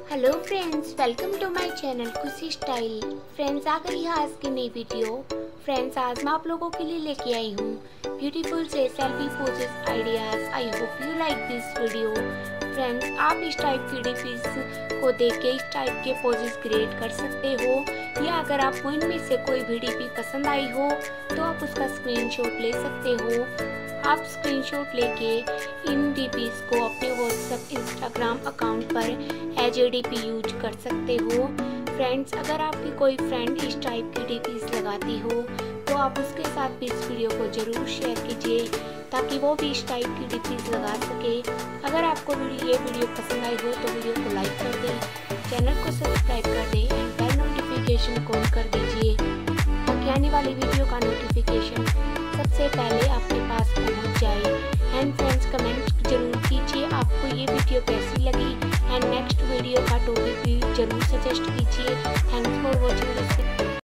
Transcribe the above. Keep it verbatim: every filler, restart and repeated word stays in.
Hello friends, welcome to my channel Khushi style. Friends, आ गई है आज की नई वीडियो। फ्रेंड्स, आज मैं आप लोगों के लिए लेके आई हूँ ब्यूटीफुल से selfie poses ideas. I hope you like this video. Friends, आप इस टाइप की डीपीज को देख के इस टाइप के पोजेस क्रिएट कर सकते हो, या अगर आपको इनमें से कोई भी डीपी पसंद आई हो तो आप उसका स्क्रीनशॉट ले सकते हो। आप स्क्रीनशॉट लेके इन डीपीज को अपने व्हाट्सएप इंस्टाग्राम अकाउंट पर एज ए डीपी यूज कर सकते हो। फ्रेंड्स, अगर आपकी कोई फ्रेंड इस टाइप की डीपीज लगाती हो तो आप उसके साथ भी इस वीडियो को ज़रूर शेयर कीजिए ताकि वो भी इस टाइप की डीपीज लगा सके। अगर आपको ये वीडियो पसंद आई हो तो वीडियो को लाइक कर दें, चैनल को सब्सक्राइब कर दें एंड बेल नोटिफिकेशन को ऑन कर दीजिए ताकि आने वाली वीडियो का नोटिफिकेशन सबसे पहले आपके पास पहुंच जाए। एंड फ्रेंड्स, कमेंट जरूर कीजिए आपको ये वीडियो कैसी लगी एंड नेक्स्ट वीडियो का टॉपिक भी जरूर सजेस्ट कीजिए। थैंक्स